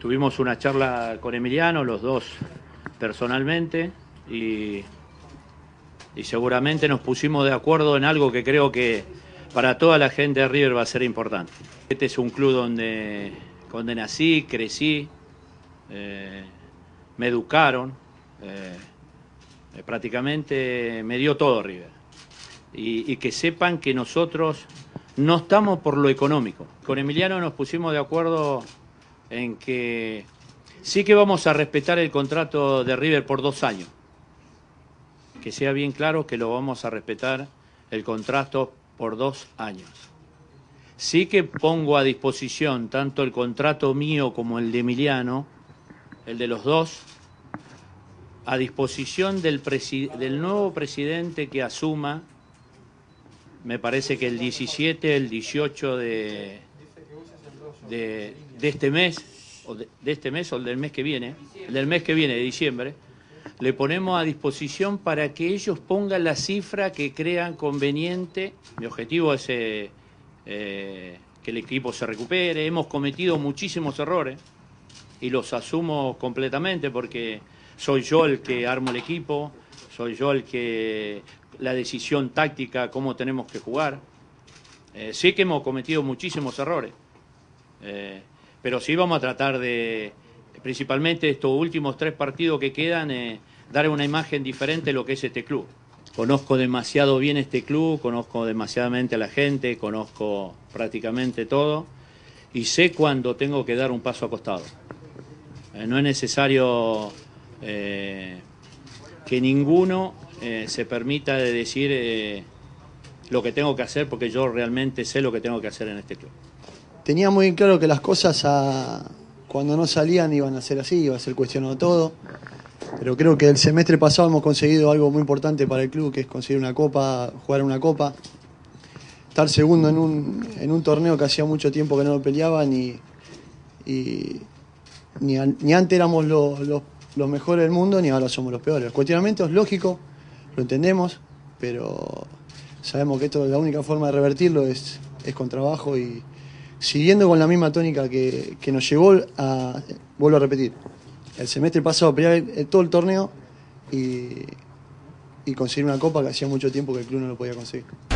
Tuvimos una charla con Emiliano, los dos personalmente, y seguramente nos pusimos de acuerdo en algo que creo que para toda la gente de River va a ser importante. Este es un club donde nací, crecí, me educaron, prácticamente me dio todo River. Y que sepan que nosotros no estamos por lo económico. Con Emiliano nos pusimos de acuerdo en que sí que vamos a respetar el contrato de River por 2 años. Que sea bien claro que lo vamos a respetar el contrato por 2 años. Sí que pongo a disposición tanto el contrato mío como el de Emiliano, el de los dos, a disposición del nuevo presidente que asuma, me parece que el 17, el 18 de este mes, o de este mes o del mes que viene, de diciembre, le ponemos a disposición para que ellos pongan la cifra que crean conveniente. Mi objetivo es que el equipo se recupere. Hemos cometido muchísimos errores y los asumo completamente porque soy yo el que armo el equipo, soy yo el que la decisión táctica, cómo tenemos que jugar. Sí que hemos cometido muchísimos errores, pero sí vamos a tratar de, principalmente estos últimos 3 partidos que quedan, dar una imagen diferente de lo que es este club. Conozco demasiado bien este club, conozco demasiadamente a la gente, conozco prácticamente todo y sé cuándo tengo que dar un paso a costado. No es necesario que ninguno se permita de decir lo que tengo que hacer, porque yo realmente sé lo que tengo que hacer en este club. Tenía muy claro que las cosas cuando no salían iban a ser así, iba a ser cuestionado todo, pero creo que el semestre pasado hemos conseguido algo muy importante para el club, que es conseguir una copa, jugar una copa, estar segundo en un torneo que hacía mucho tiempo que no lo peleaban ni antes éramos los mejores del mundo, ni ahora somos los peores. El cuestionamiento es lógico, lo entendemos, pero sabemos que esto, la única forma de revertirlo es con trabajo y siguiendo con la misma tónica que nos llevó a, vuelvo a repetir, el semestre pasado a pelear todo el torneo y conseguir una copa que hacía mucho tiempo que el club no lo podía conseguir.